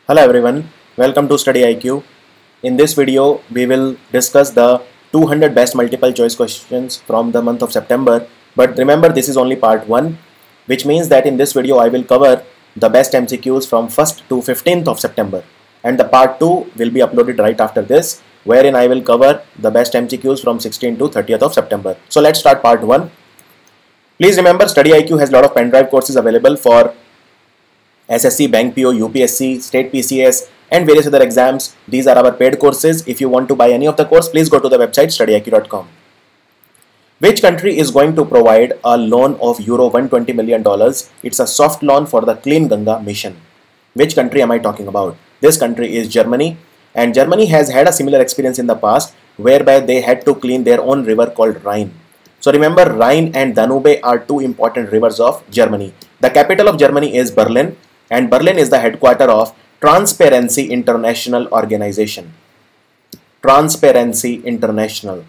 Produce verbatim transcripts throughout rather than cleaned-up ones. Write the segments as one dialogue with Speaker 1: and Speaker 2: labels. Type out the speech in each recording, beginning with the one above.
Speaker 1: Hello everyone, welcome to StudyIQ. In this video, we will discuss the two hundred best multiple choice questions from the month of September. But remember, this is only part one, which means that in this video, I will cover the best M C Qs from first to fifteenth of September. And the part two will be uploaded right after this, wherein I will cover the best M C Qs from sixteenth to thirtieth of September. So let's start part one. Please remember, StudyIQ has a lot of pen drive courses available for S S C, Bank P O, U P S C, State P C S and various other exams. These are our paid courses. If you want to buy any of the course, please go to the website study I Q dot com. Which country is going to provide a loan of euro one hundred twenty million dollars? It's a soft loan for the Clean Ganga mission. Which country am I talking about? This country is Germany, and Germany has had a similar experience in the past whereby they had to clean their own river called Rhine. So remember, Rhine and Danube are two important rivers of Germany. The capital of Germany is Berlin, and Berlin is the headquarter of Transparency International Organization. Transparency International.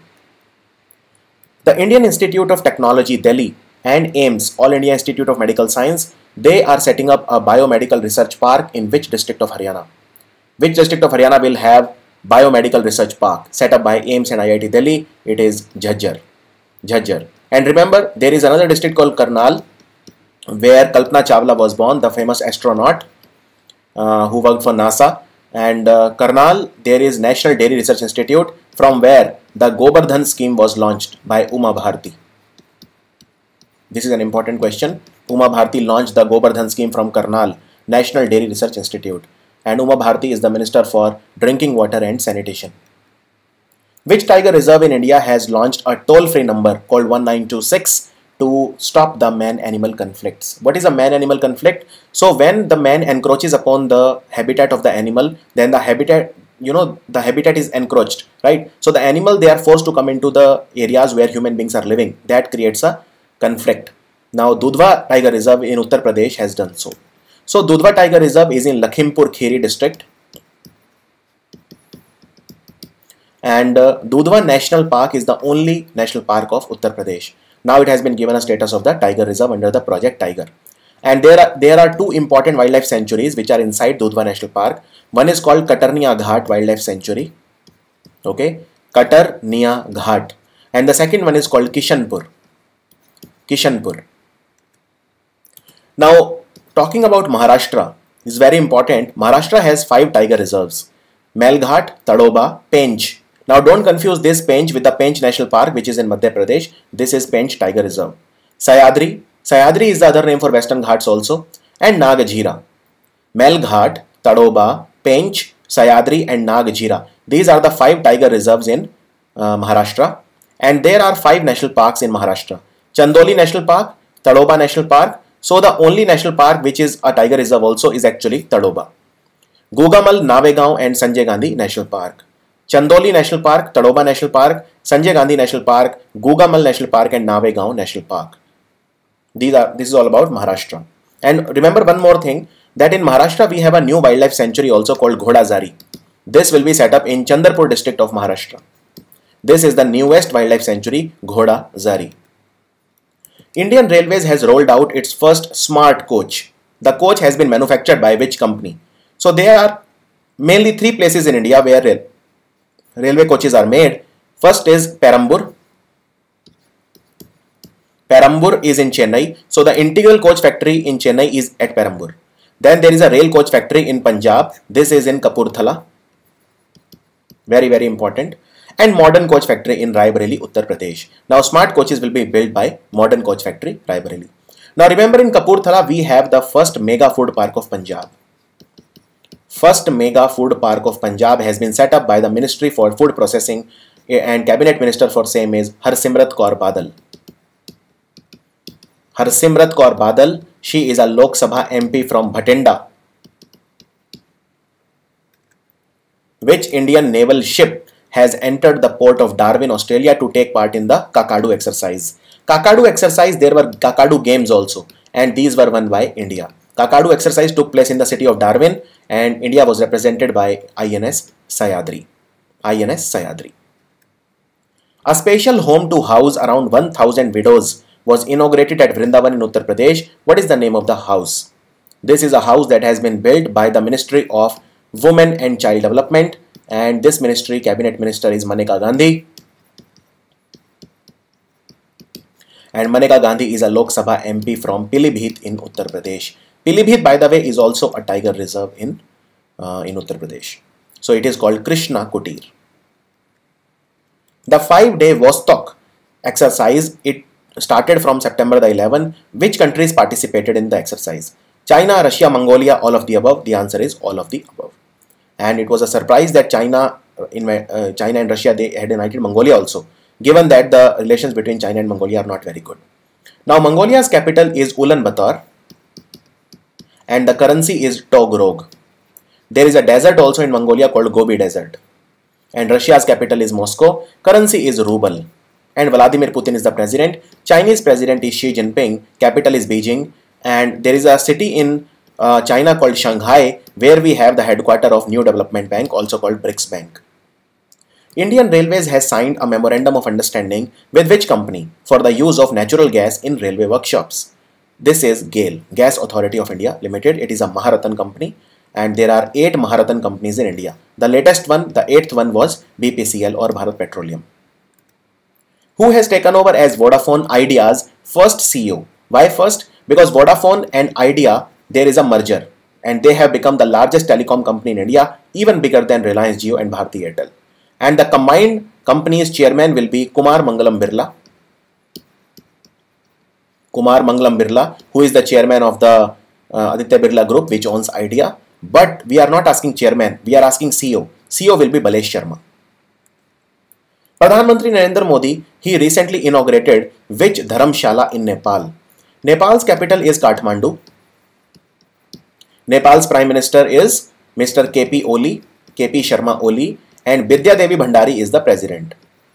Speaker 1: The Indian Institute of Technology, Delhi, and AIIMS, All India Institute of Medical Science, they are setting up a biomedical research park in which district of Haryana? Which district of Haryana will have biomedical research park set up by AIIMS and I I T Delhi? It is Jhajjar. Jhajjar. And remember, there is another district called Karnal, where Kalpana Chawla was born, the famous astronaut uh, who worked for NASA. And uh, Karnal, there is National Dairy Research Institute, from where the Gobardhan scheme was launched by Uma Bharti. This is an important question. Uma Bharti launched the Gobardhan scheme from Karnal, National Dairy Research Institute. And Uma Bharti is the Minister for Drinking Water and Sanitation. Which tiger reserve in India has launched a toll-free number called one nine two six to stop the man-animal conflicts? What is a man-animal conflict? So when the man encroaches upon the habitat of the animal, then the habitat, you know, the habitat is encroached, right? So the animal, they are forced to come into the areas where human beings are living. That creates a conflict. Now Dudhwa Tiger Reserve in Uttar Pradesh has done so. So Dudhwa Tiger Reserve is in Lakhimpur Kheri district. And uh, Dudhwa National Park is the only national park of Uttar Pradesh. Now it has been given a status of the Tiger Reserve under the Project Tiger. And there are, there are two important wildlife sanctuaries which are inside Dudhwa National Park. One is called Katarnia Ghat Wildlife Sanctuary. Okay, Katarnia Ghat. And the second one is called Kishanpur. Kishanpur. Now, talking about Maharashtra is very important. Maharashtra has five tiger reserves: Melghat, Tadoba, Pench. Now don't confuse this Pench with the Pench National Park, which is in Madhya Pradesh. This is Pench Tiger Reserve. Sayadri. Sayadri is the other name for Western Ghats also. And Nagajhira. Melghat, Tadoba, Pench, Sayadri and Nagajhira. These are the five tiger reserves in uh, Maharashtra. And there are five national parks in Maharashtra. Chandoli National Park, Tadoba National Park. So the only national park which is a tiger reserve also is actually Tadoba. Gugamal, Navegaon and Sanjay Gandhi National Park. Chandoli National Park, Tadoba National Park, Sanjay Gandhi National Park, Gugamal National Park and Navegaon National Park. These are, this is all about Maharashtra. And remember one more thing, that in Maharashtra we have a new wildlife sanctuary also called Ghodazari. This will be set up in Chandrapur district of Maharashtra. This is the newest wildlife sanctuary, Ghodazari. Indian Railways has rolled out its first smart coach. The coach has been manufactured by which company? So there are mainly three places in India where rail railway coaches are made. First is Perambur. Perambur is in Chennai. So the integral coach factory in Chennai is at Perambur. Then there is a rail coach factory in Punjab. This is in Kapurthala. Very, very important. And modern coach factory in Raebareli, Uttar Pradesh. Now smart coaches will be built by modern coach factory, Raebareli. Now remember, in Kapurthala we have the first mega food park of Punjab. First mega food park of Punjab has been set up by the Ministry for Food Processing, and Cabinet Minister for same is Harsimrat Kaur Badal. Harsimrat Kaur Badal, she is a Lok Sabha M P from Bhatinda. Which Indian naval ship has entered the port of Darwin, Australia to take part in the Kakadu exercise? Kakadu exercise, there were Kakadu games also, and these were won by India. Kakadu exercise took place in the city of Darwin, and India was represented by I N S Sayadri. I N S Sayadri. A special home to house around one thousand widows was inaugurated at Vrindavan in Uttar Pradesh. What is the name of the house? This is a house that has been built by the Ministry of Women and Child Development, and this ministry cabinet minister is Maneka Gandhi. And Maneka Gandhi is a Lok Sabha M P from Pilibhit in Uttar Pradesh. Pilibhit, by the way, is also a tiger reserve in, uh, in Uttar Pradesh. So it is called Krishna Kutir. The five-day Vostok exercise, it started from September the eleventh. Which countries participated in the exercise? China, Russia, Mongolia, all of the above. The answer is all of the above. And it was a surprise that China, in, uh, China and Russia, they had invited Mongolia also, given that the relations between China and Mongolia are not very good. Now, Mongolia's capital is Ulaanbaatar and the currency is Togrog. There is a desert also in Mongolia called Gobi Desert. And Russia's capital is Moscow. Currency is ruble. And Vladimir Putin is the president. Chinese president is Xi Jinping. Capital is Beijing. And there is a city in uh, China called Shanghai, where we have the headquarters of New Development Bank, also called BRICS Bank. Indian Railways has signed a memorandum of understanding with which company for the use of natural gas in railway workshops? This is GAIL, Gas Authority of India Limited. It is a Maharatan company, and there are eight Maharatan companies in India. The latest one, the eighth one, was B P C L or Bharat Petroleum. Who has taken over as Vodafone Idea's first C E O? Why first? Because Vodafone and Idea, there is a merger, and they have become the largest telecom company in India, even bigger than Reliance Jio and Bharti Airtel. And the combined company's chairman will be Kumar Mangalam Birla. Kumar Mangalam Birla, who is the chairman of the uh, Aditya Birla Group, which owns Idea. But we are not asking chairman, we are asking C E O. C E O will be Balesh Sharma. Pradhan Mantri Narendra Modi, he recently inaugurated which Dharamshala in Nepal? Nepal's capital is Kathmandu. Nepal's Prime Minister is Mister K P Oli, K P Sharma Oli, and Bidya Devi Bhandari is the president.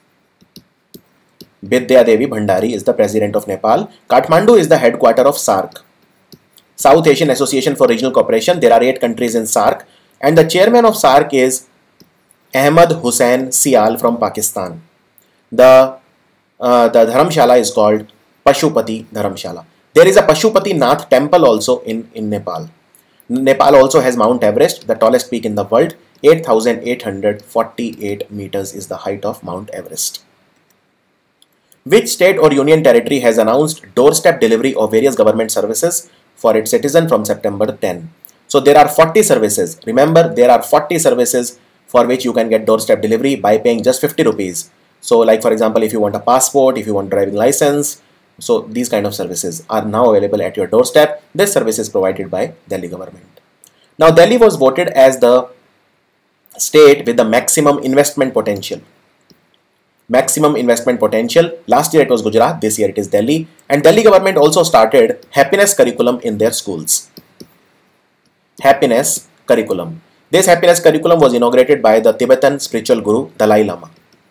Speaker 1: Bidya Devi Bhandari is the president of Nepal. Kathmandu is the headquarter of SAARC, South Asian Association for Regional Cooperation. There are eight countries in SAARC, and the chairman of SAARC is Ahmad Hussain Sial from Pakistan. The, uh, the Dharamshala is called Pashupati Dharamshala. There is a Pashupati Nath temple also in, in Nepal. Nepal also has Mount Everest, the tallest peak in the world. eight thousand eight hundred forty-eight meters is the height of Mount Everest. Which state or union territory has announced doorstep delivery of various government services for its citizens from September tenth? So there are forty services. Remember, there are forty services for which you can get doorstep delivery by paying just fifty rupees. So like for example, if you want a passport, if you want driving license, so these kind of services are now available at your doorstep. This service is provided by Delhi government. Now Delhi was voted as the state with the maximum investment potential. Maximum investment potential. Last year it was Gujarat, this year it is Delhi. And Delhi government also started happiness curriculum in their schools. Happiness curriculum. This happiness curriculum was inaugurated by the Tibetan spiritual guru Dalai Lama.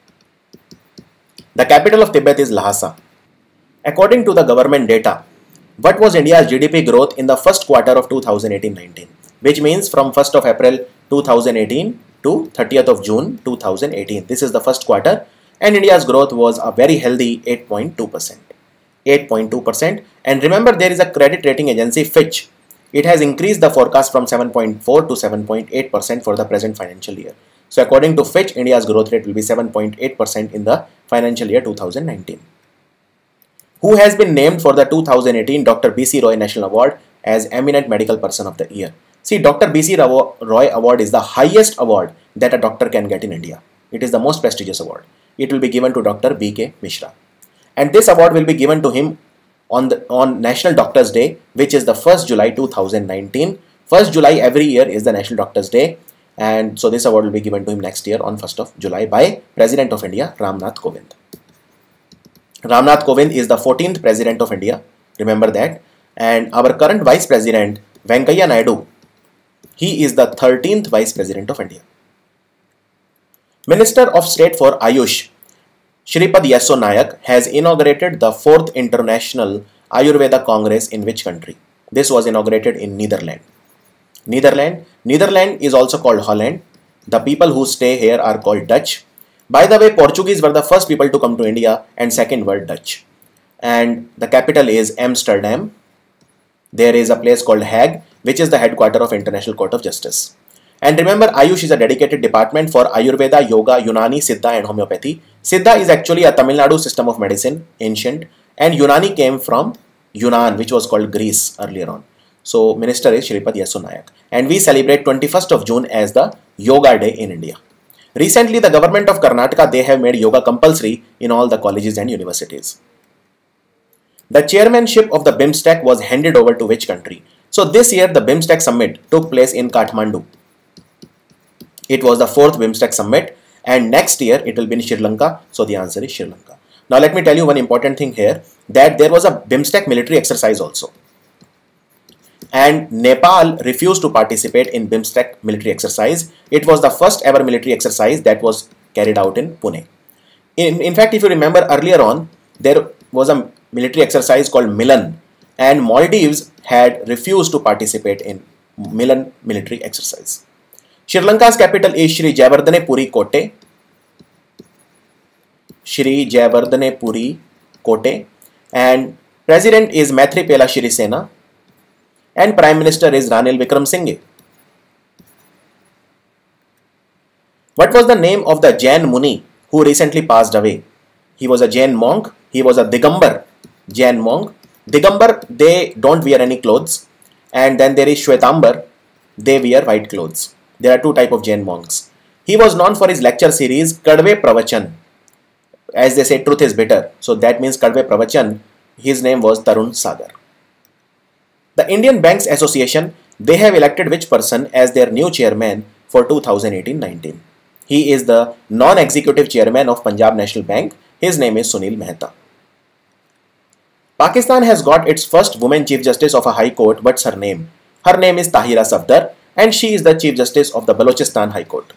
Speaker 1: The capital of Tibet is Lhasa. According to the government data, what was India's G D P growth in the first quarter of two thousand eighteen nineteen? Which means from first of April two thousand eighteen to thirtieth of June two thousand eighteen. This is the first quarter, and India's growth was a very healthy eight point two percent. eight point two percent. And remember, there is a credit rating agency Fitch. It has increased the forecast from seven point four to seven point eight percent for the present financial year. So according to Fitch, India's growth rate will be seven point eight percent in the financial year two thousand nineteen. Who has been named for the two thousand eighteen Doctor B C Roy National Award as Eminent Medical Person of the Year? See, Doctor B C Roy Award is the highest award that a doctor can get in India. It is the most prestigious award. It will be given to Doctor B K Mishra. And this award will be given to him on, the, on National Doctors Day, which is the first of July two thousand nineteen. first of July every year is the National Doctors Day. And so this award will be given to him next year on first of July by President of India, Ramnath Kovind. Ramnath Kovind is the fourteenth President of India. Remember that. And our current Vice President, Venkaiah Naidu, he is the thirteenth Vice President of India. Minister of State for Ayush, Shripad Yesso Nayak, has inaugurated the fourth International Ayurveda Congress in which country? This was inaugurated in Netherlands. Netherlands. Netherlands is also called Holland. The people who stay here are called Dutch. By the way, Portuguese were the first people to come to India, and second were Dutch. And the capital is Amsterdam. There is a place called Hague, which is the headquarters of International Court of Justice. And remember, Ayush is a dedicated department for Ayurveda, Yoga, Unani, Siddha and Homeopathy. Siddha is actually a Tamil Nadu system of medicine, ancient, and Unani came from Yunan, which was called Greece earlier on. So minister is Shripad Yesu Nayak. And we celebrate twenty-first of June as the Yoga Day in India. Recently, the government of Karnataka, they have made yoga compulsory in all the colleges and universities. The chairmanship of the BIMSTEC was handed over to which country? So this year, the BIMSTEC summit took place in Kathmandu. It was the fourth BIMSTEC summit, and next year it will be in Sri Lanka. So the answer is Sri Lanka. Now let me tell you one important thing here, that there was a BIMSTEC military exercise also. And Nepal refused to participate in BIMSTEC military exercise. It was the first ever military exercise that was carried out in Pune. In, in fact, if you remember earlier on, there was a military exercise called Milan, and Maldives had refused to participate in Milan military exercise. Sri Lanka's capital is Sri Jayawardene Puri Kotte. Sri Jayawardene Puri Kotte. And president is Maithripala Sirisena. And Prime Minister is Ranil Wickremesinghe. What was the name of the Jain Muni who recently passed away? He was a Jain monk. He was a Digambar Jain monk. Digambar, they don't wear any clothes. And then there is Shwetambar, they wear white clothes. There are two types of Jain monks. He was known for his lecture series Kadve Pravachan. As they say, truth is bitter. So that means Kadve Pravachan. His name was Tarun Sagar. The Indian Banks Association, they have elected which person as their new chairman for two thousand eighteen nineteen? He is the non-executive chairman of Punjab National Bank. His name is Sunil Mehta. Pakistan has got its first woman Chief Justice of a High Court. What's her name? Her name is Tahira Safdar, and she is the Chief Justice of the Balochistan High Court.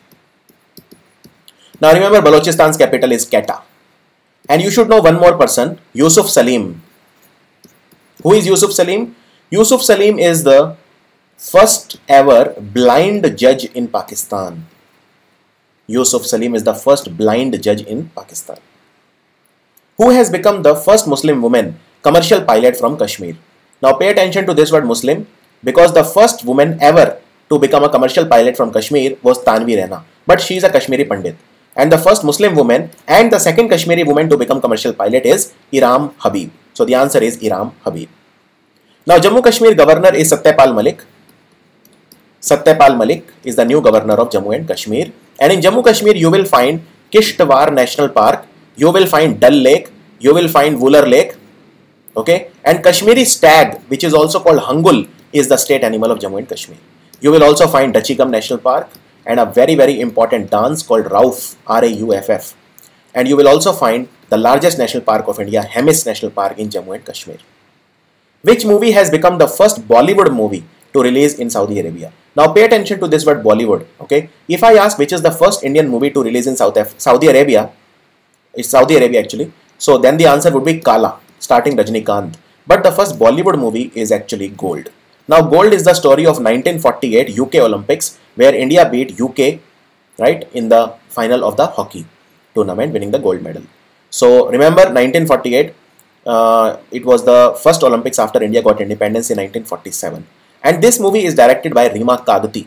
Speaker 1: Now remember, Balochistan's capital is Quetta. And you should know one more person, Yusuf Salim. Who is Yusuf Salim? Yusuf Salim is the first ever blind judge in Pakistan. Yusuf Salim is the first blind judge in Pakistan. Who has become the first Muslim woman commercial pilot from Kashmir? Now pay attention to this word Muslim, because the first woman ever to become a commercial pilot from Kashmir was Tanvi Raina, but she is a Kashmiri Pandit. And the first Muslim woman and the second Kashmiri woman to become commercial pilot is Iram Habib. So the answer is Iram Habib. Now Jammu Kashmir governor is Satyapal Malik. Satyapal Malik is the new governor of Jammu and Kashmir. And in Jammu Kashmir you will find Kishtwar National Park, you will find Dal Lake, you will find Wular Lake. Okay, and Kashmiri stag, which is also called Hangul, is the state animal of Jammu and Kashmir. You will also find Dachigam National Park and a very very important dance called Rauf, R A U F F. And you will also find the largest national park of India, Hemis National Park in Jammu and Kashmir. Which movie has become the first Bollywood movie to release in Saudi Arabia? Now pay attention to this word Bollywood. Okay, if I ask which is the first Indian movie to release in South Af Saudi Arabia, it's Saudi Arabia actually. So then the answer would be Kala, starting Rajnikant. But the first Bollywood movie is actually Gold. Now Gold is the story of nineteen forty-eight U K Olympics, where India beat U K, right, in the final of the hockey tournament, winning the gold medal. So remember nineteen forty-eight, uh, it was the first Olympics after India got independence in nineteen forty-seven. And this movie is directed by Rima Kagti.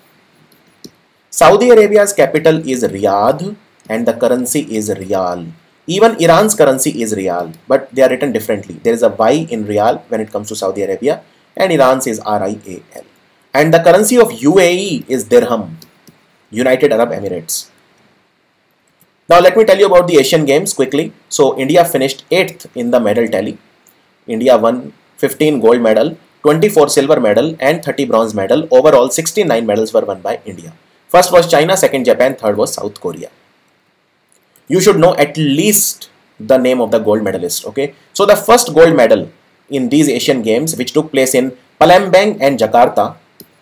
Speaker 1: Saudi Arabia's capital is Riyadh and the currency is Riyal. Even Iran's currency is Riyal, but they are written differently. There is a Y in Riyal when it comes to Saudi Arabia, and Iran's is R I A L. And the currency of U A E is Dirham, United Arab Emirates. Now let me tell you about the Asian Games quickly. So India finished eighth in the medal tally. India won fifteen gold medal, twenty-four silver medal and thirty bronze medal. Overall sixty-nine medals were won by India. First was China, second Japan, third was South Korea. You should know at least the name of the gold medalist. Okay, so the first gold medal in these Asian Games, which took place in Palembang and Jakarta,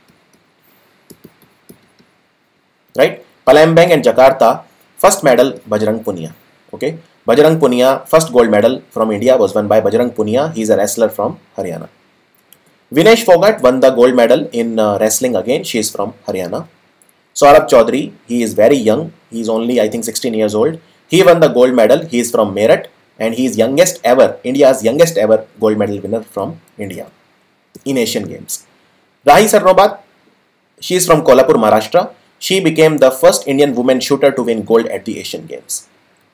Speaker 1: right? Palembang and Jakarta, first medal Bajrang Punia. Okay, Bajrang Punia, first gold medal from India was won by Bajrang Punia. He is a wrestler from Haryana. Vinesh Phogat won the gold medal in uh, wrestling again. She is from Haryana. Saurabh Chaudhary, he is very young. He is only I think sixteen years old. He won the gold medal. He is from Meerut and he is youngest ever, India's youngest ever gold medal winner from India in Asian Games. Rahi Sarnobat, She is from Kolhapur, Maharashtra. She became the first Indian woman shooter to win gold at the Asian Games.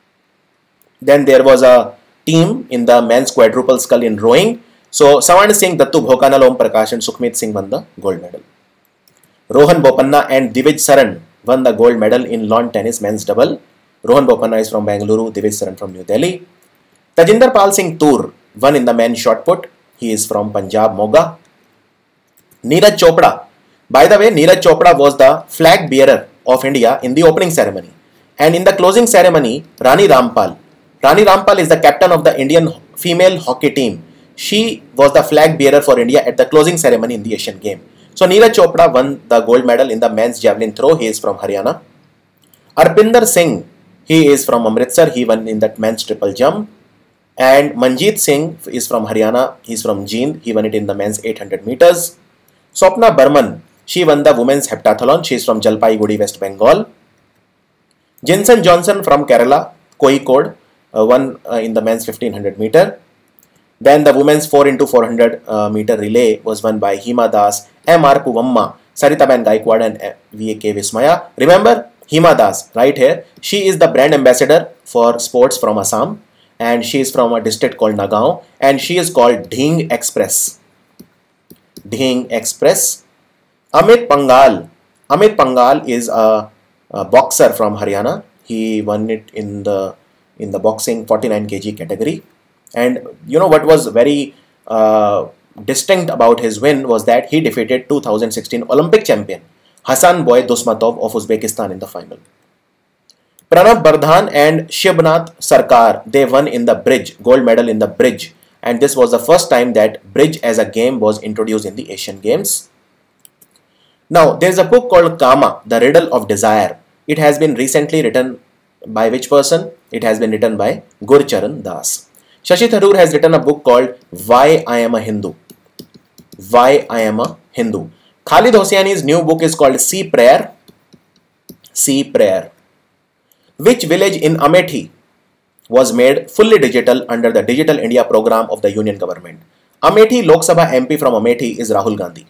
Speaker 1: Then there was a team in the men's quadruple scull in rowing. So Sawan Singh, Dattu Bhokanal, Om Prakash and Sukhmeet Singh won the gold medal. Rohan Bopanna and Divij Saran won the gold medal in lawn tennis men's double. Rohan Bopanna is from Bengaluru, Divij Saran from New Delhi. Tajinder Pal Singh Toor won in the men's shot put. He is from Punjab, Moga. Neeraj Chopra. By the way, Neeraj Chopra was the flag bearer of India in the opening ceremony. And in the closing ceremony, Rani Rampal. Rani Rampal is the captain of the Indian female hockey team. She was the flag bearer for India at the closing ceremony in the Asian Game. So Neeraj Chopra won the gold medal in the men's javelin throw. He is from Haryana. Arpinder Singh, he is from Amritsar. He won in that men's triple jump. And Manjeet Singh is from Haryana. He is from Jind. He won it in the men's eight hundred meters. Swapna Burman, she won the women's heptathlon. She is from Jalpaiguri, West Bengal. Jensen Johnson from Kerala, Kozhikode, uh, won uh, in the men's fifteen hundred meter. Then the women's four into four hundred uh, meter relay was won by Hima Das, M R Puvamma, Saritaben Gaikwad and uh, V A K Vismaya. Remember Hima Das right here. She is the brand ambassador for sports from Assam and she is from a district called Nagaon and she is called Dhing Express. Dhing Express. Amit Pangal. Amit Pangal is a, a boxer from Haryana. He won it in the in the boxing forty-nine kilogram category. And you know what was very uh, distinct about his win was that he defeated two thousand sixteen Olympic champion Hassan Boy Dusmatov of Uzbekistan in the final. Pranav Bardhan and Shibnath Sarkar, they won in the bridge, gold medal in the bridge. And this was the first time that bridge as a game was introduced in the Asian Games. Now, there is a book called Kama, The Riddle of Desire. It has been recently written by which person? It has been written by Gurcharan Das. Shashi Tharoor has written a book called Why I Am a Hindu. Why I Am a Hindu. Khalid Hosseini's new book is called Sea Prayer. Sea Prayer. Which village in Amethi was made fully digital under the Digital India program of the Union government? Amethi Lok Sabha M P from Amethi is Rahul Gandhi.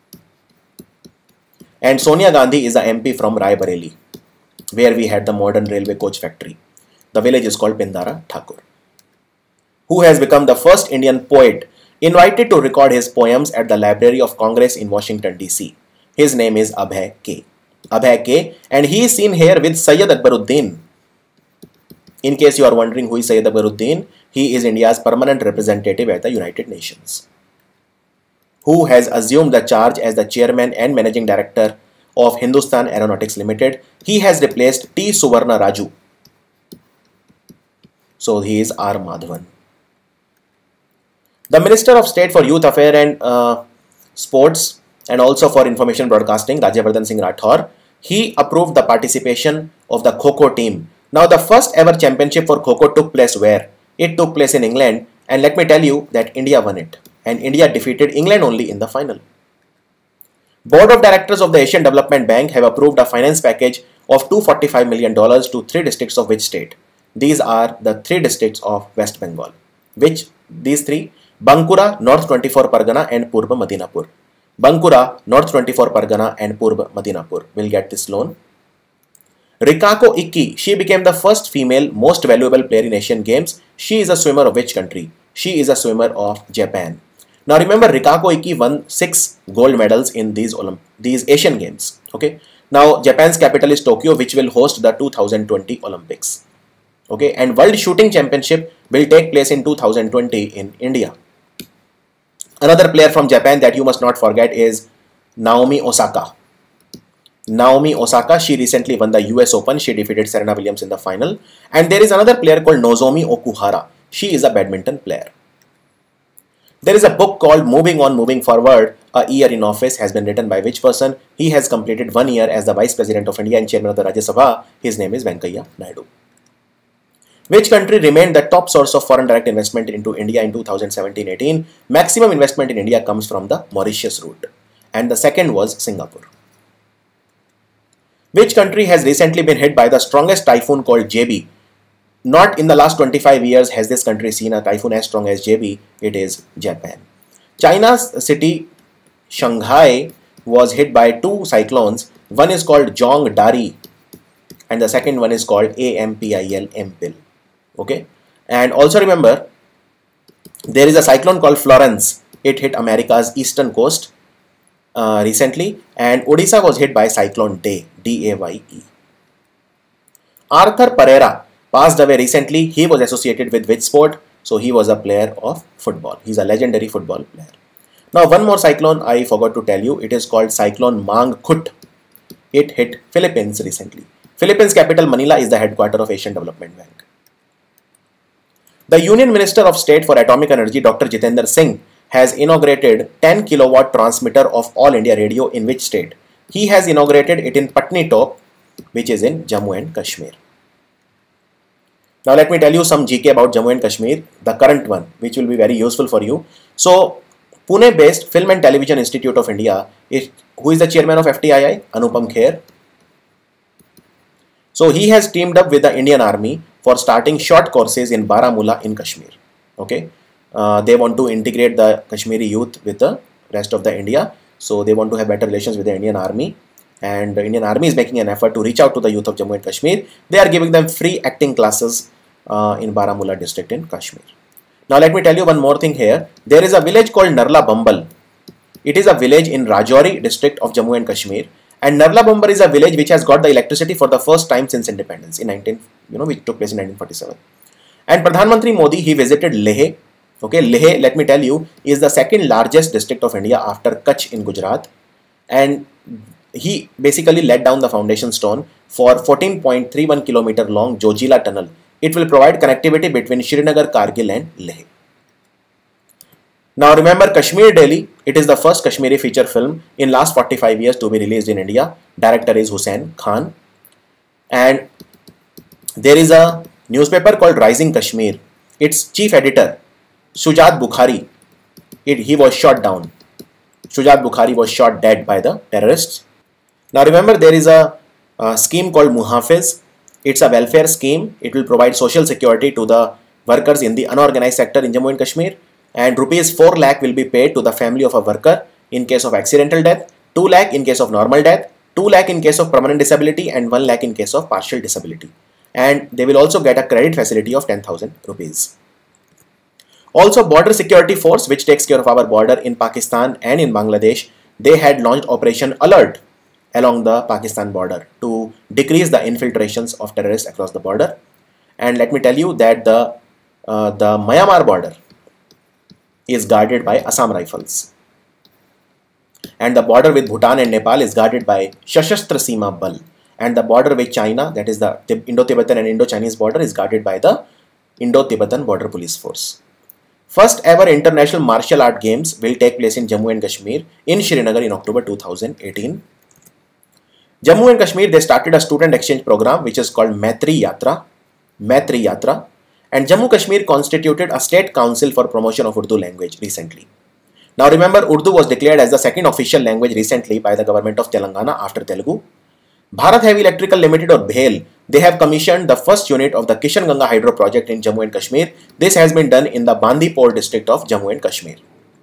Speaker 1: And Sonia Gandhi is the M P from Rai Bareli, where we had the modern railway coach factory. The village is called Pindara Thakur. Who has become the first Indian poet invited to record his poems at the Library of Congress in Washington D C. His name is Abhay K. Abhay K. And he is seen here with Syed Akbaruddin. In case you are wondering who is Syed Akbaruddin, he is India's permanent representative at the United Nations. Who has assumed the charge as the chairman and managing director of Hindustan Aeronautics Limited. He has replaced T. Suvarna Raju. So he is R. Madhavan. The Minister of State for Youth Affairs and uh, Sports and also for Information Broadcasting, Rajyavardhan Singh Rathore, he approved the participation of the Kho-Kho team. Now the first ever championship for Kho-Kho took place where? It took place in England, and let me tell you that India won it. And India defeated England only in the final. Board of Directors of the Asian Development Bank have approved a finance package of two hundred forty-five million dollars to three districts of which state? These are the three districts of West Bengal. Which? These three? Bankura, North twenty-four Pargana and Purba Madinapur. Bankura, North twenty-four Pargana and Purba Madinapur will get this loan. Rikako Ikki, she became the first female most valuable player in Asian Games. She is a swimmer of which country? She is a swimmer of Japan. Now remember, Rikako Ikki won six gold medals in these Olymp these Asian Games. Okay. Now Japan's capital is Tokyo, which will host the two thousand twenty Olympics. Okay, and World Shooting Championship will take place in two thousand twenty in India. Another player from Japan that you must not forget is Naomi Osaka. Naomi Osaka, she recently won the U S Open. She defeated Serena Williams in the final. And there is another player called Nozomi Okuhara. She is a badminton player. There is a book called Moving On, Moving Forward, A Year in Office, has been written by which person? He has completed one year as the Vice President of India and Chairman of the Rajya Sabha. His name is Venkaiah Naidu. Which country remained the top source of foreign direct investment into India in two thousand seventeen eighteen? Maximum investment in India comes from the Mauritius route. And the second was Singapore. Which country has recently been hit by the strongest typhoon called J B? Not in the last twenty-five years has this country seen a typhoon as strong as J B. It is Japan. China's city Shanghai was hit by two cyclones. One is called Jong Dari and the second one is called A M P I L, Empil. Okay, and also remember there is a cyclone called Florence. It hit America's eastern coast uh, recently, and Odisha was hit by cyclone Day, D A Y E. Arthur Pereira passed away recently. He was associated with which sport? So he was a player of football. He's a legendary football player. Now one more cyclone I forgot to tell you. It is called Cyclone Mangkhut. It hit Philippines recently. Philippines capital Manila is the headquarters of Asian Development Bank. The Union Minister of State for Atomic Energy, Doctor Jitendra Singh, has inaugurated ten kilowatt transmitter of All India Radio in which state? He has inaugurated it in Patnitop, which is in Jammu and Kashmir. Now let me tell you some G K about Jammu and Kashmir, the current one, which will be very useful for you. So Pune-based Film and Television Institute of India, is, who is the chairman of F T I I? Anupam Kher. So he has teamed up with the Indian Army for starting short courses in Baramulla in Kashmir. Okay, uh, they want to integrate the Kashmiri youth with the rest of the India. So they want to have better relations with the Indian Army, and the Indian Army is making an effort to reach out to the youth of Jammu and Kashmir. They are giving them free acting classes uh, in Baramulla district in Kashmir. Now let me tell you one more thing here. There is a village called Narla Bambal. It is a village in Rajouri district of Jammu and Kashmir. And Narla Bambal is a village which has got the electricity for the first time since independence in nineteen, you know, which took place in nineteen forty-seven. And Pradhan Mantri Modi, he visited Leh. Okay, Leh, let me tell you, is the second largest district of India after Kutch in Gujarat. And he basically laid down the foundation stone for fourteen point three one kilometer long Jojila tunnel. It will provide connectivity between Srinagar, Kargil and Leh. Now remember Kashmir Daily, it is the first Kashmiri feature film in last forty-five years to be released in India. Director is Hussain Khan. And there is a newspaper called Rising Kashmir. Its chief editor, Shujat Bukhari, it, he was shot down. Shujat Bukhari was shot dead by the terrorists. Now remember there is a, a scheme called Muhafiz. It's a welfare scheme. It will provide social security to the workers in the unorganized sector in Jammu and Kashmir. And rupees four lakh will be paid to the family of a worker in case of accidental death, two lakh in case of normal death, two lakh in case of permanent disability and one lakh in case of partial disability. And they will also get a credit facility of ten thousand rupees. Also Border Security Force, which takes care of our border in Pakistan and in Bangladesh, they had launched Operation Alert along the Pakistan border to decrease the infiltrations of terrorists across the border. And let me tell you that the, uh, the Myanmar border is guarded by Assam Rifles, and the border with Bhutan and Nepal is guarded by Shashastra Seema Bal, and the border with China, that is the Indo-Tibetan and Indo-Chinese border, is guarded by the Indo-Tibetan Border Police Force. First ever international martial art games will take place in Jammu and Kashmir in Srinagar in October two thousand eighteen. Jammu and Kashmir, they started a student exchange program which is called Maitri Yatra, Maitri Yatra. And Jammu Kashmir constituted a state council for promotion of Urdu language recently. Now remember, Urdu was declared as the second official language recently by the government of Telangana after Telugu. Bharat Heavy Electrical Limited or B H E L, they have commissioned the first unit of the Kishan Ganga Hydro project in Jammu and Kashmir. This has been done in the Bandipur district of Jammu and Kashmir.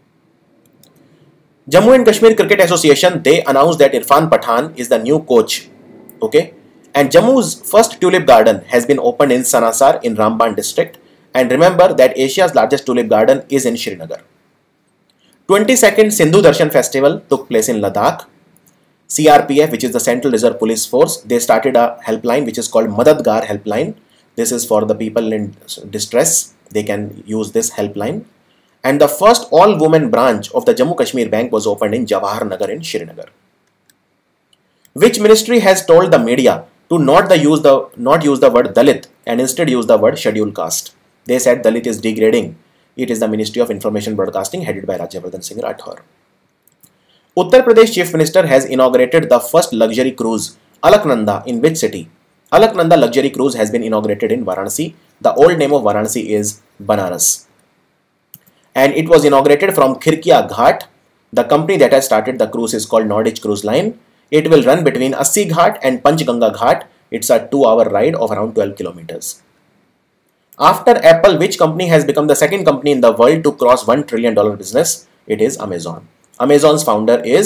Speaker 1: Jammu and Kashmir Cricket Association, they announced that Irfan Pathan is the new coach. Okay. And Jammu's first tulip garden has been opened in Sanasar in Ramban district. And remember that Asia's largest tulip garden is in Srinagar. twenty-second Sindhu Darshan Festival took place in Ladakh. C R P F, which is the Central Reserve Police Force, they started a helpline which is called Madadgar Helpline. This is for the people in distress. They can use this helpline. And the first all-women branch of the Jammu Kashmir Bank was opened in Jawahar Nagar in Srinagar. Which ministry has told the media to not the use the not use the word Dalit and instead use the word scheduled caste? They said Dalit is degrading. It is the Ministry of Information Broadcasting headed by Rajyavardhan Singh Rathore. Uttar Pradesh Chief Minister has inaugurated the first luxury cruise, Alaknanda, in which city? Alaknanda luxury cruise has been inaugurated in Varanasi. The old name of Varanasi is Banaras. And it was inaugurated from Khirkia Ghat. The company that has started the cruise is called Nordic Cruise Line. It will run between Assi Ghat and Panchganga Ghat. It's a two hour ride of around twelve kilometers. After Apple, which company has become the second company in the world to cross one trillion dollar business? It is Amazon. Amazon's founder is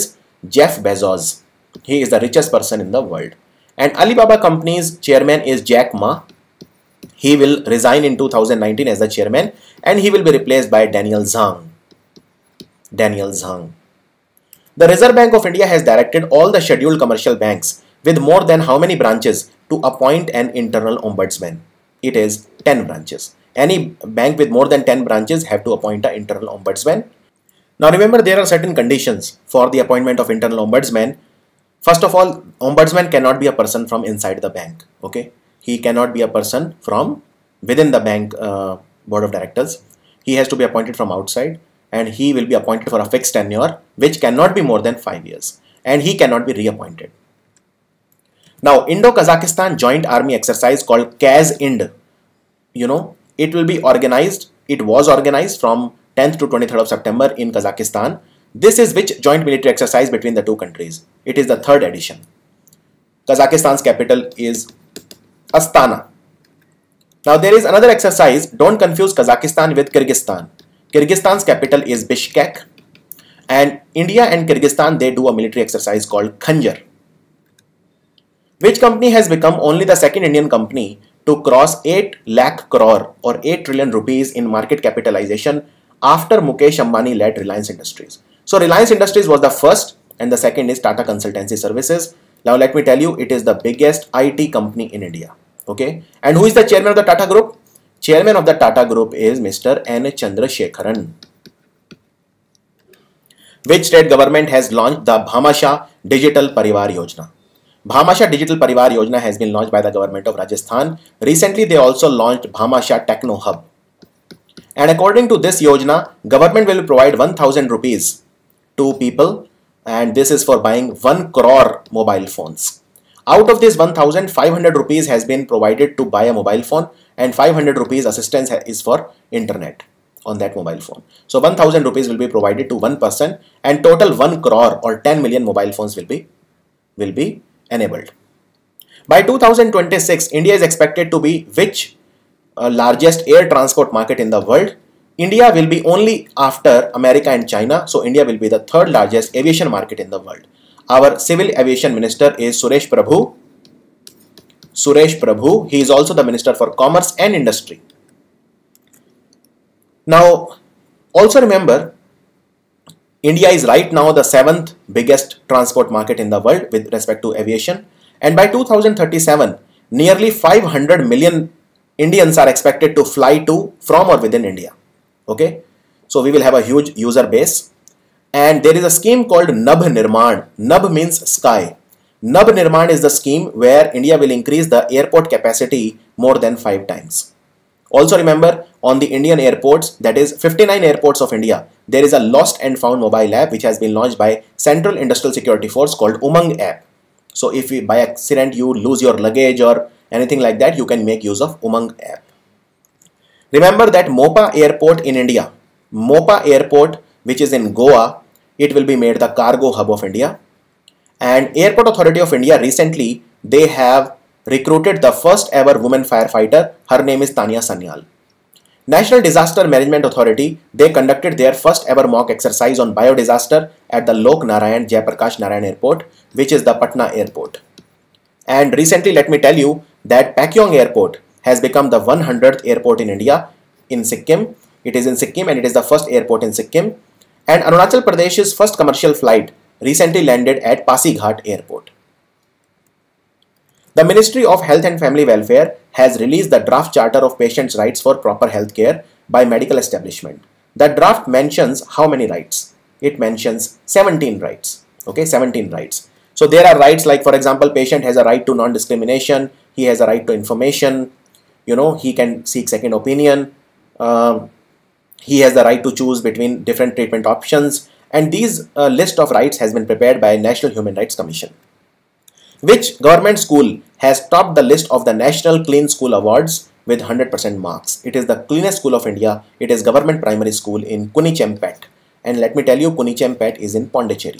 Speaker 1: Jeff Bezos. He is the richest person in the world. And Alibaba company's chairman is Jack Ma. He will resign in two thousand nineteen as the chairman, and he will be replaced by Daniel Zhang. Daniel Zhang. The Reserve Bank of India has directed all the scheduled commercial banks with more than how many branches to appoint an internal ombudsman? It is ten branches. Any bank with more than ten branches have to appoint an internal ombudsman. Now remember, there are certain conditions for the appointment of internal ombudsman. First of all, ombudsman cannot be a person from inside the bank. Okay, he cannot be a person from within the bank uh, board of directors. He has to be appointed from outside, and he will be appointed for a fixed tenure which cannot be more than five years, and he cannot be reappointed. Now, Indo-Kazakhstan joint army exercise called KazInd, you know, it will be organized, it was organized from tenth to twenty-third of September in Kazakhstan. This is which joint military exercise between the two countries? It is the third edition. Kazakhstan's capital is Astana. Now there is another exercise, don't confuse Kazakhstan with Kyrgyzstan. Kyrgyzstan's capital is Bishkek, and India and Kyrgyzstan, they do a military exercise called Khanjar. Which company has become only the second Indian company to cross eight lakh crore or eight trillion rupees in market capitalization after Mukesh Ambani led Reliance Industries? So Reliance Industries was the first, and the second is Tata Consultancy Services. Now let me tell you, it is the biggest I T company in India. Okay, and who is the chairman of the Tata Group? Chairman of the Tata Group is Mister N Chandrasekharan. Which state government has launched the Bhamasha Digital Parivar Yojana? Bhamasha Digital Parivar Yojana has been launched by the government of Rajasthan. Recently, they also launched Bhamasha Techno Hub. And according to this Yojana, government will provide one thousand rupees to people, and this is for buying one crore mobile phones. Out of this one thousand five hundred rupees has been provided to buy a mobile phone, and five hundred rupees assistance is for internet on that mobile phone. So one thousand rupees will be provided to one person, and total one crore or ten million mobile phones will be will be enabled. By two thousand twenty-six, India is expected to be which uh, largest air transport market in the world? India will be only after America and China, so India will be the third largest aviation market in the world. Our civil aviation minister is Suresh Prabhu. Suresh Prabhu, he is also the Minister for Commerce and Industry. Now, also remember, India is right now the seventh biggest transport market in the world with respect to aviation, and by two thousand thirty-seven, nearly five hundred million Indians are expected to fly to, from or within India. Okay, so we will have a huge user base, and there is a scheme called Nab Nirman. Nab means sky. Nab Nirman is the scheme where India will increase the airport capacity more than five times. Also remember, on the Indian airports, that is fifty-nine airports of India, there is a lost and found mobile app which has been launched by Central Industrial Security Force called Umang app. So if you, by accident you lose your luggage or anything like that, you can make use of Umang app. Remember that Mopa airport in India, Mopa airport which is in Goa, it will be made the cargo hub of India. And Airport Authority of India recently, they have recruited the first ever woman firefighter. Her name is Tanya Sanyal. National Disaster Management Authority, they conducted their first ever mock exercise on biodisaster at the Lok Narayan Jayaprakash Narayan Airport, which is the Patna airport. And recently, let me tell you that Pakyong Airport has become the one hundredth airport in India in Sikkim. It is in Sikkim and it is the first airport in Sikkim. And Arunachal Pradesh's first commercial flight recently landed at Pasighat Airport. The Ministry of Health and Family Welfare has released the draft charter of patients' rights for proper health care by medical establishment. The draft mentions how many rights? It mentions seventeen rights. Okay, seventeen rights. So there are rights like, for example, patient has a right to non-discrimination, he has a right to information, you know, he can seek second opinion, um, he has the right to choose between different treatment options, and these uh, list of rights has been prepared by National Human Rights Commission. Which government school has topped the list of the National Clean School Awards with one hundred percent marks? It is the cleanest school of India. It is government primary school in Kunichempet. And let me tell you, Kunichempet is in Pondicherry.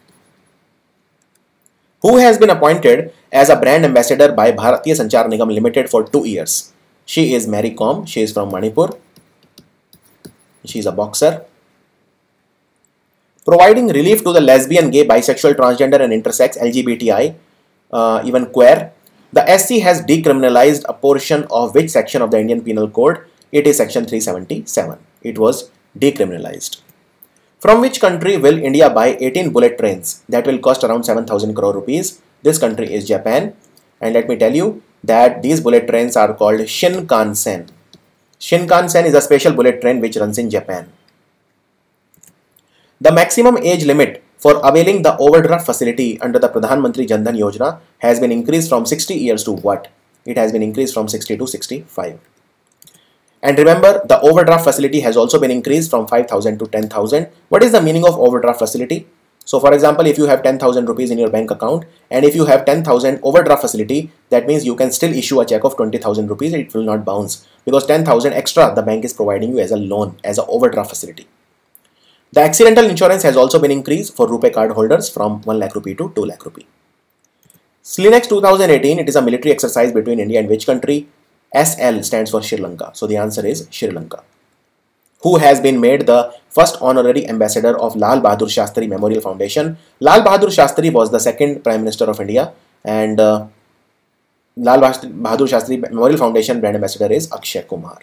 Speaker 1: Who has been appointed as a brand ambassador by Bharatiya Sanchar Nigam Limited for two years? She is Mary Kom. She is from Manipur. She is a boxer. providing relief to the lesbian, gay, bisexual, transgender and intersex, L G B T I, uh, even queer. The S C has decriminalized a portion of which section of the Indian Penal Code? It is section three seventy-seven. It was decriminalized. From which country will India buy eighteen bullet trains that will cost around seven thousand crore rupees? This country is Japan. And let me tell you that these bullet trains are called Shinkansen. Shinkansen is a special bullet train which runs in Japan. The maximum age limit for availing the overdraft facility under the Pradhan Mantri Jan Dhan Yojana has been increased from sixty years to what? It has been increased from sixty to sixty-five. And remember, the overdraft facility has also been increased from five thousand to ten thousand. What is the meaning of overdraft facility? So for example, if you have ten thousand rupees in your bank account and if you have ten thousand overdraft facility, that means you can still issue a check of twenty thousand rupees. It will not bounce because ten thousand extra the bank is providing you as a loan, as an overdraft facility. The accidental insurance has also been increased for RuPay card holders from one lakh rupee to two lakh rupee. Slinex two thousand eighteen, it is a military exercise between India and which country? S L stands for Sri Lanka. So the answer is Sri Lanka. Who has been made the first honorary ambassador of Lal Bahadur Shastri Memorial Foundation? Lal Bahadur Shastri was the second Prime Minister of India, and uh, Lal Bahadur Shastri Memorial Foundation brand ambassador is Akshay Kumar.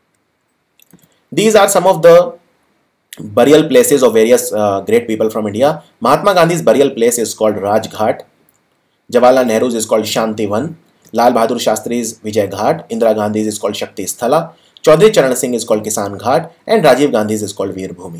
Speaker 1: These are some of the burial places of various uh, great people from India. Mahatma Gandhi's burial place is called Raj Ghat. Jawaharlal Nehru's is called Shanti Van. Lal Bahadur Shastri's Vijay Ghat. Indira Gandhi's is called Shakti Sthala. Chaudhry Charan Singh is called Kisan Ghat. And Rajiv Gandhi's is called Veer Bhumi.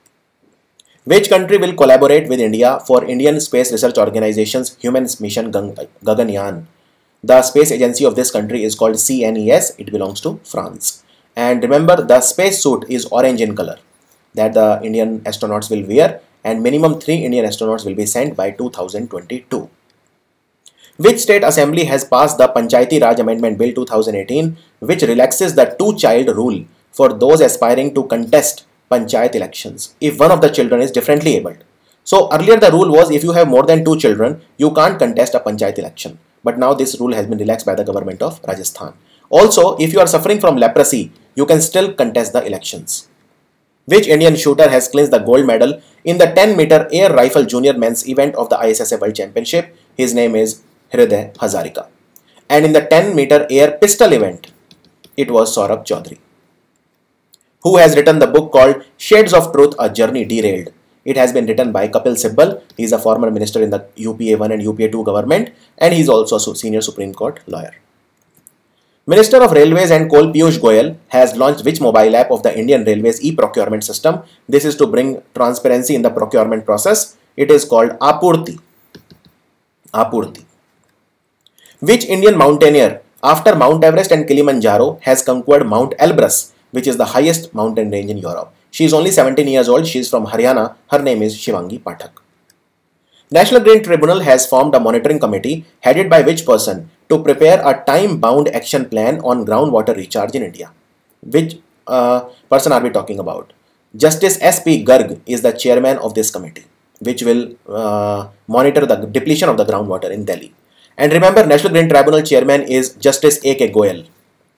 Speaker 1: Which country will collaborate with India for Indian Space Research Organization's Human Mission Gaganyaan? The space agency of this country is called C N E S. It belongs to France. And remember, the space suit is orange in color that the Indian astronauts will wear, and minimum three Indian astronauts will be sent by two thousand twenty-two. Which state assembly has passed the Panchayati Raj Amendment Bill two thousand eighteen, which relaxes the two-child rule for those aspiring to contest Panchayat elections if one of the children is differently abled? So earlier the rule was if you have more than two children, you can't contest a Panchayat election. But now this rule has been relaxed by the government of Rajasthan. Also, if you are suffering from leprosy, you can still contest the elections. Which Indian shooter has clinched the gold medal in the ten meter air rifle junior men's event of the I S S A World Championship? His name is Hriday Hazarika. And in the ten meter air pistol event, it was Saurabh Chaudhary. Who has written the book called Shades of Truth, A Journey Derailed? It has been written by Kapil Sibal. He is a former minister in the U P A one and U P A two government, and he is also a senior Supreme Court lawyer. Minister of Railways and Coal Piyush Goyal has launched which mobile app of the Indian Railways e-procurement system? This is to bring transparency in the procurement process. It is called Apurti. Apurti. Which Indian mountaineer after Mount Everest and Kilimanjaro has conquered Mount Elbrus, which is the highest mountain range in Europe? She is only seventeen years old. She is from Haryana. Her name is Shivangi Pathak. National Green Tribunal has formed a monitoring committee headed by which person to prepare a time-bound action plan on groundwater recharge in India? Which uh, person are we talking about? Justice S P Garg is the chairman of this committee, which will uh, monitor the depletion of the groundwater in Delhi. And remember, National Green Tribunal chairman is Justice A K Goyal.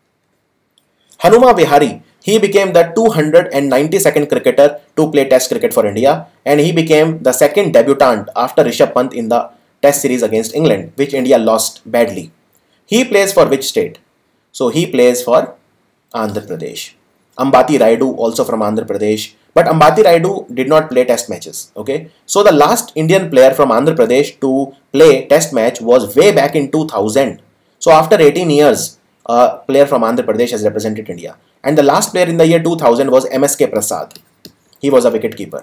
Speaker 1: Hanuma Vihari, he became the two hundred ninety-second cricketer to play Test cricket for India, and he became the second debutant after Rishabh Pant in the Test series against England, which India lost badly. He plays for which state? So he plays for Andhra Pradesh. Ambati Rayudu also from Andhra Pradesh, but Ambati Rayudu did not play Test matches. Okay, so the last Indian player from Andhra Pradesh to play Test match was way back in two thousand. So after eighteen years, a player from Andhra Pradesh has represented India. And the last player in the year two thousand was M S K Prasad. He was a wicketkeeper.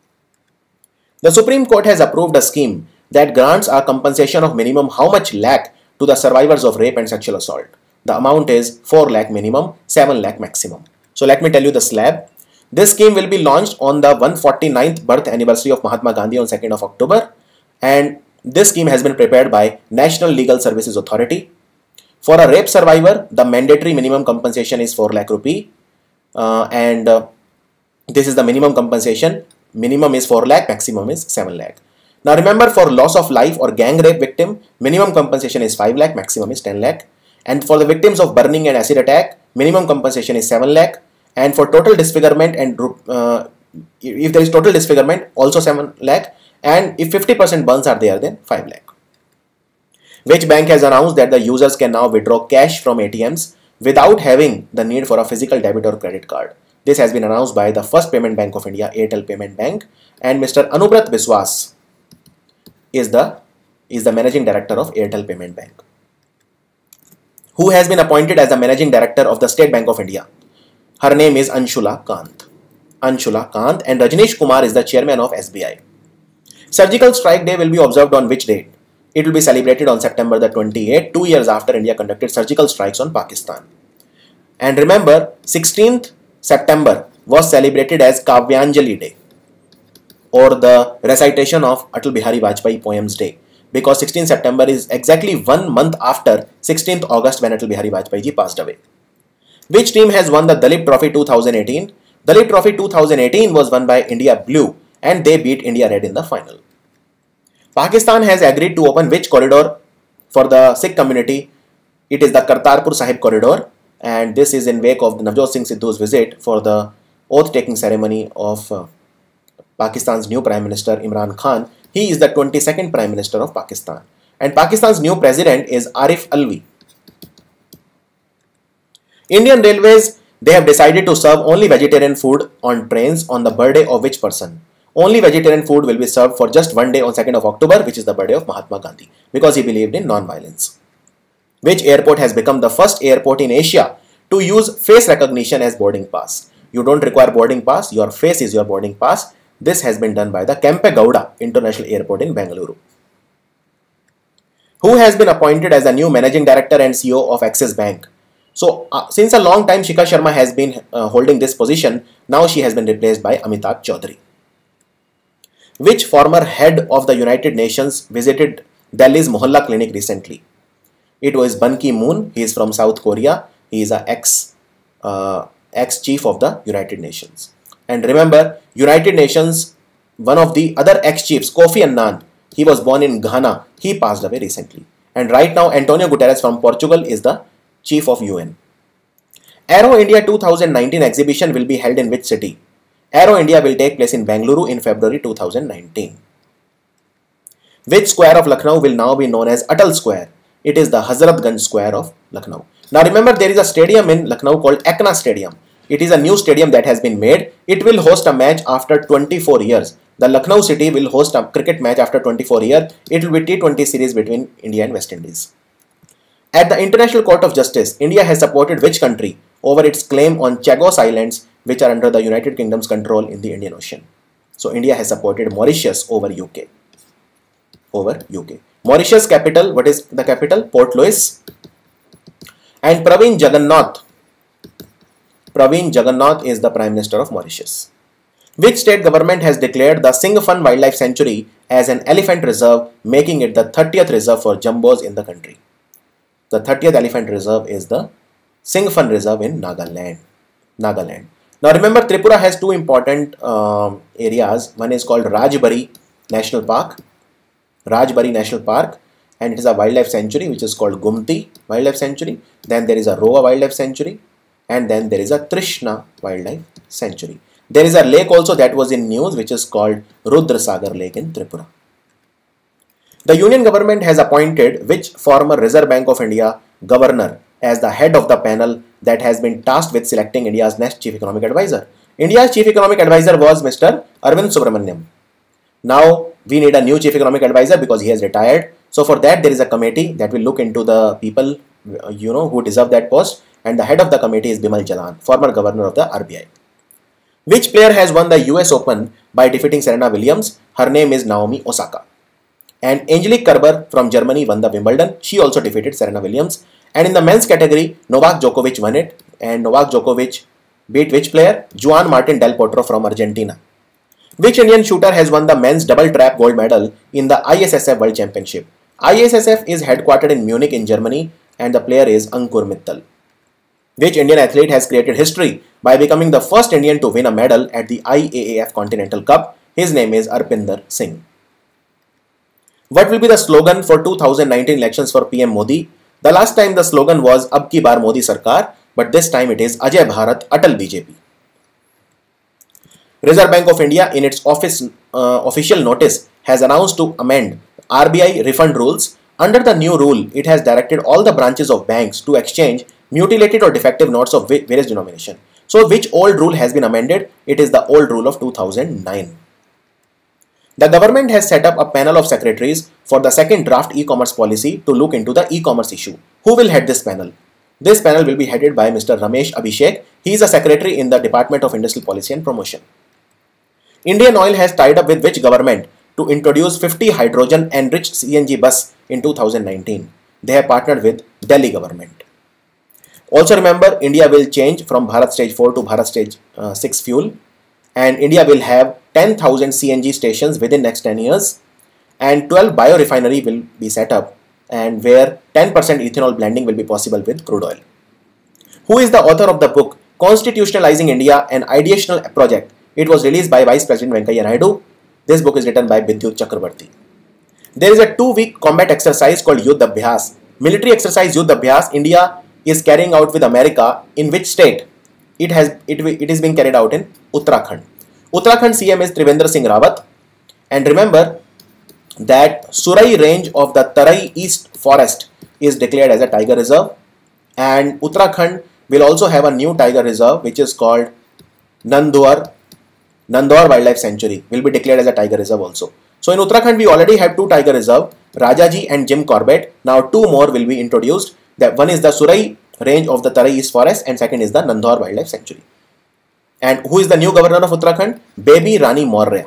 Speaker 1: The Supreme Court has approved a scheme that grants a compensation of minimum how much lakh to the survivors of rape and sexual assault. The amount is four lakh minimum, seven lakh maximum. So let me tell you the slab. This scheme will be launched on the one hundred forty-ninth birth anniversary of Mahatma Gandhi on second of October. And this scheme has been prepared by National Legal Services Authority. For a rape survivor, the mandatory minimum compensation is four lakh rupee. Uh, and uh, this is the minimum compensation. Minimum is four lakh, maximum is seven lakh. Now remember, for loss of life or gang rape victim, minimum compensation is five lakh, maximum is ten lakh. And for the victims of burning and acid attack, minimum compensation is seven lakh. And for total disfigurement and uh, if there is total disfigurement, also seven lakh, and if fifty percent burns are there, then five lakh. Which bank has announced that the users can now withdraw cash from A T Ms without having the need for a physical debit or credit card? This has been announced by the First Payment Bank of India, Airtel Payment Bank, and Mister Anubrat Biswas is the is the Managing Director of Airtel Payment Bank. Who has been appointed as the Managing Director of the State Bank of India? Her name is Anshula Kant. Anshula Kant, and Rajneesh Kumar is the Chairman of S B I. Surgical Strike Day will be observed on which date? It will be celebrated on September the twenty-eighth, two years after India conducted surgical strikes on Pakistan. And remember, sixteenth September was celebrated as Kavyanjali Day, or the recitation of Atal Bihari Vajpayee Poems Day, because sixteenth September is exactly one month after sixteenth August when Atal Bihari Vajpayee ji passed away. Which team has won the Dalip Trophy two thousand eighteen? Dalip Trophy two thousand eighteen was won by India Blue, and they beat India Red in the final. Pakistan has agreed to open which corridor for the Sikh community? It is the Kartarpur Sahib corridor, and this is in wake of the Navjot Singh Sidhu's visit for the oath-taking ceremony of uh, Pakistan's new Prime Minister Imran Khan. He is the twenty-second Prime Minister of Pakistan, and Pakistan's new President is Arif Alvi. Indian Railways, they have decided to serve only vegetarian food on trains on the birthday of which person? Only vegetarian food will be served for just one day on second of October, which is the birthday of Mahatma Gandhi, because he believed in non-violence. Which airport has become the first airport in Asia to use face recognition as boarding pass? You don't require boarding pass, your face is your boarding pass. This has been done by the Kempe Gowda International Airport in Bengaluru. Who has been appointed as the new Managing Director and C E O of Axis Bank? So, uh, since a long time Shikha Sharma has been uh, holding this position, now she has been replaced by Amitabh Chaudhary. Which former head of the United Nations visited Delhi's Mohalla Clinic recently? It was Ban Ki-moon. He is from South Korea. He is a ex, uh, ex-chief of the United Nations. And remember, United Nations, one of the other ex-chiefs, Kofi Annan, he was born in Ghana. He passed away recently. And right now, Antonio Guterres from Portugal is the chief of U N. Aero India two thousand nineteen exhibition will be held in which city? Aero India will take place in Bengaluru in February two thousand nineteen. Which square of Lucknow will now be known as Atal Square? It is the Hazratganj Square of Lucknow. Now remember, there is a stadium in Lucknow called Ekna Stadium. It is a new stadium that has been made. It will host a match after twenty-four years. The Lucknow city will host a cricket match after twenty-four years. It will be T twenty series between India and West Indies. At the International Court of Justice, India has supported which country over its claim on Chagos Islands, which are under the United Kingdom's control in the Indian Ocean? So India has supported Mauritius over U K. Over U K. Mauritius capital, what is the capital? Port Louis. And Praveen Jagannath. Praveen Jagannath is the Prime Minister of Mauritius. Which state government has declared the Singfan Wildlife Sanctuary as an elephant reserve, making it the thirtieth reserve for jumbos in the country? The thirtieth elephant reserve is the Singfan Reserve in Nagaland. Nagaland. Now remember, Tripura has two important um, areas. One is called Rajbari National Park. Rajbari National Park, and it is a wildlife sanctuary which is called Gumti Wildlife Sanctuary. Then there is a Roa Wildlife Sanctuary, and then there is a Trishna Wildlife Sanctuary. There is a lake also that was in news which is called Rudra Sagar Lake in Tripura. The Union government has appointed which former Reserve Bank of India governor as the head of the panel that has been tasked with selecting India's next Chief Economic Advisor? India's Chief Economic Advisor was Mister Arvind Subramaniam. Now we need a new Chief Economic Advisor because he has retired. So for that there is a committee that will look into the people you know who deserve that post, and the head of the committee is Bimal Jalan, former governor of the R B I. Which player has won the U S Open by defeating Serena Williams? Her name is Naomi Osaka. And Angelique Kerber from Germany won the Wimbledon. She also defeated Serena Williams. And in the men's category, Novak Djokovic won it. And Novak Djokovic beat which player? Juan Martin Del Potro from Argentina. Which Indian shooter has won the men's double trap gold medal in the I S S F World Championship? I S S F is headquartered in Munich in Germany, and the player is Ankur Mittal. Which Indian athlete has created history by becoming the first Indian to win a medal at the I A A F Continental Cup? His name is Arpinder Singh. What will be the slogan for two thousand nineteen elections for P M Modi? The last time the slogan was Ab ki baar Modi Sarkar, but this time it is Ajay Bharat Atal B J P. Reserve Bank of India in its office uh, official notice has announced to amend R B I refund rules. Under the new rule, it has directed all the branches of banks to exchange mutilated or defective notes of various denomination. So which old rule has been amended? It is the old rule of two thousand nine. The government has set up a panel of secretaries for the second draft e-commerce policy to look into the e-commerce issue. Who will head this panel? This panel will be headed by Mister Ramesh Abhishek. He is a secretary in the Department of Industrial Policy and Promotion. Indian Oil has tied up with which government to introduce fifty hydrogen enriched C N G bus in two thousand nineteen? They have partnered with Delhi government. Also remember, India will change from Bharat Stage four to Bharat Stage uh, six fuel, and India will have ten thousand C N G stations within next ten years, and twelve biorefinery will be set up, and where ten percent ethanol blending will be possible with crude oil. Who is the author of the book Constitutionalizing India, an Ideational Project? It was released by Vice President Venkaiah Naidu. This book is written by Vidyut Chakrabarti. There is a two-week combat exercise called Yuddh Abhyas. Military exercise Yuddh Abhyas India is carrying out with America. In which state? It has it, it is being carried out in Uttarakhand. Uttarakhand C M is Trivendra Singh Rawat. And remember that Surai range of the Tarai East Forest is declared as a tiger reserve. And Uttarakhand will also have a new tiger reserve which is called Nandwar. Nandwar Wildlife Sanctuary will be declared as a tiger reserve also. So in Uttarakhand we already have two tiger reserve, Rajaji and Jim Corbett. Now two more will be introduced. That one is the Surai range of the Tarai East Forest and second is the Nandwar Wildlife Sanctuary. And who is the new governor of Uttarakhand? Baby Rani Maurya.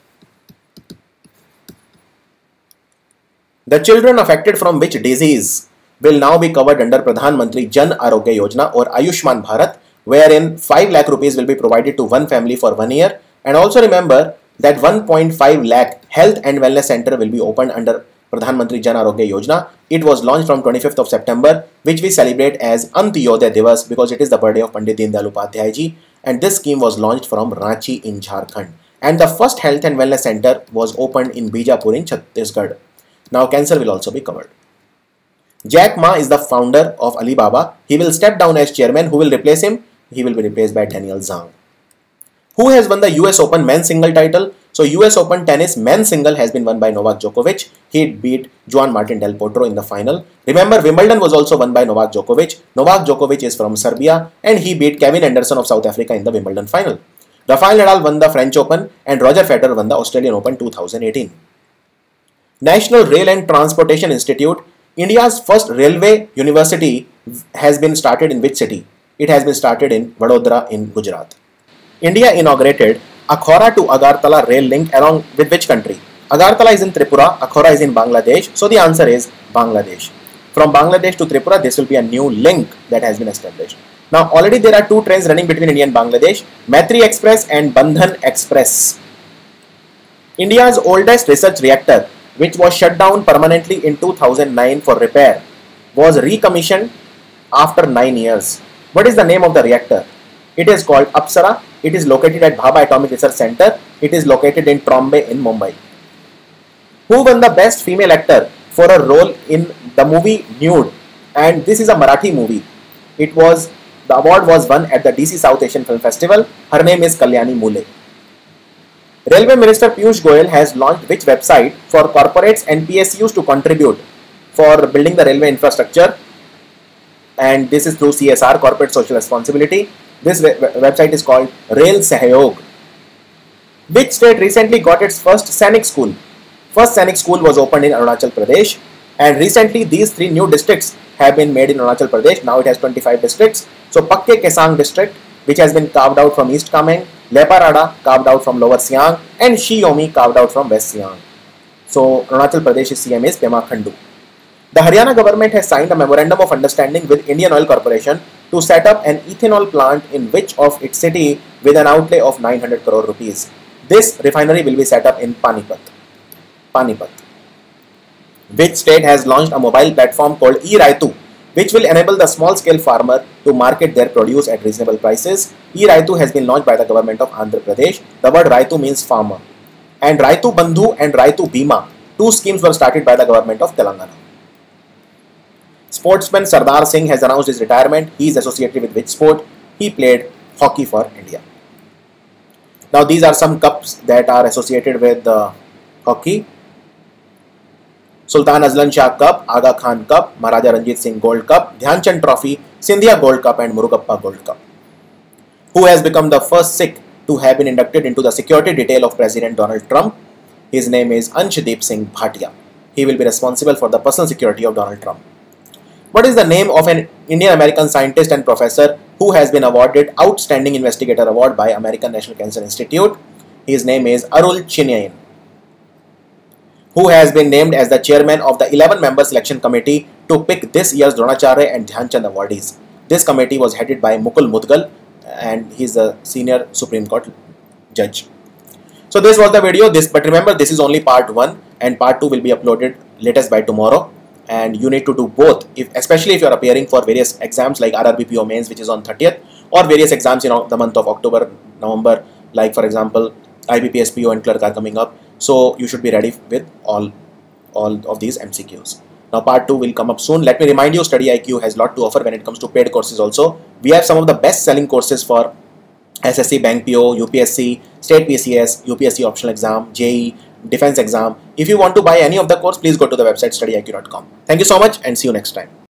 Speaker 1: The children affected from which disease will now be covered under Pradhan Mantri Jan Arogya Yojana or Ayushman Bharat, wherein five lakh rupees will be provided to one family for one year. And also remember that one point five lakh health and wellness center will be opened under Pradhan Mantri Jan Arogya Yojana. It was launched from twenty-fifth of September, which we celebrate as Antyodaya Divas because it is the birthday of Pandit Deen Dayal Upadhyay ji, and this scheme was launched from Ranchi in Jharkhand. And the first health and wellness center was opened in Bijapur in Chhattisgarh. Now cancer will also be covered. Jack Ma is the founder of Alibaba. He will step down as chairman. Who will replace him? He will be replaced by Daniel Zhang. Who has won the U S Open men's single title? So U S Open tennis men's single has been won by Novak Djokovic. He beat Juan Martin Del Potro in the final. Remember, Wimbledon was also won by Novak Djokovic. Novak Djokovic is from Serbia and he beat Kevin Anderson of South Africa in the Wimbledon final. Rafael Nadal won the French Open and Roger Federer won the Australian Open two thousand eighteen. National Rail and Transportation Institute, India's first railway university, has been started in which city? It has been started in Vadodara in Gujarat. India inaugurated Akhora to Agartala rail link along with which country? Agartala is in Tripura, Akhora is in Bangladesh. So the answer is Bangladesh. From Bangladesh to Tripura, this will be a new link that has been established. Now already there are two trains running between India and Bangladesh, Maitri Express and Bandhan Express. India's oldest research reactor, which was shut down permanently in two thousand nine for repair, was recommissioned after nine years. What is the name of the reactor? It is called Apsara. It is located at Bhabha Atomic Research Center. It is located in Trombay in Mumbai. Who won the best female actor for a role in the movie Nude? And this is a Marathi movie. It was, the award was won at the D C South Asian Film Festival. Her name is Kalyani Mule. Railway Minister Piyush Goyal has launched which website for corporates and P S Us to contribute for building the railway infrastructure? And this is through C S R, Corporate Social Responsibility. This website is called Rail Sahyog. Which state recently got its first Sainik school? First Sainik school was opened in Arunachal Pradesh, and recently these three new districts have been made in Arunachal Pradesh. Now it has twenty-five districts. So Pakke Kesang district, which has been carved out from East Kameng, Leparada carved out from Lower Siang, and Shiomi carved out from West Siang. So Arunachal Pradesh's C M is Pema Khandu. The Haryana government has signed a memorandum of understanding with Indian Oil Corporation to set up an ethanol plant in which of its city with an outlay of nine hundred crore rupees. This refinery will be set up in Panipat. Panipat. Which state has launched a mobile platform called eRaitu, which will enable the small-scale farmer to market their produce at reasonable prices? eRaitu has been launched by the government of Andhra Pradesh. The word Raitu means farmer. And Raitu Bandhu and Raitu Bima, two schemes were started by the government of Telangana. Sportsman Sardar Singh has announced his retirement. He is associated with which sport? He played hockey for India. Now these are some cups that are associated with uh, hockey. Sultan Azlan Shah Cup, Aga Khan Cup, Maharaja Ranjit Singh Gold Cup, Dhyan Chand Trophy, Sindhia Gold Cup and Murugappa Gold Cup. Who has become the first Sikh to have been inducted into the security detail of President Donald Trump? His name is Anshdeep Singh Bhatia. He will be responsible for the personal security of Donald Trump. What is the name of an Indian-American scientist and professor who has been awarded Outstanding Investigator Award by American National Cancer Institute? His name is Arul Chinayan. Who has been named as the chairman of the eleven member selection committee to pick this year's Dronacharya and Dhyan Chand awardees? This committee was headed by Mukul Mudgal, and he is a senior Supreme Court judge. So this was the video. This, but remember, this is only part one, and part two will be uploaded latest by tomorrow. And you need to do both, if, especially if you are appearing for various exams like R R B P O Mains, which is on thirtieth, or various exams in the month of October, November, like for example I B P S P O and clerk are coming up. So you should be ready with all, all of these M C Qs. Now part two will come up soon. Let me remind you, StudyIQ has a lot to offer when it comes to paid courses also. We have some of the best selling courses for S S C, Bank P O, U P S C, State P C S, U P S C Optional Exam, J E E, Defense Exam. If you want to buy any of the course, please go to the website study I Q dot com. Thank you so much and see you next time.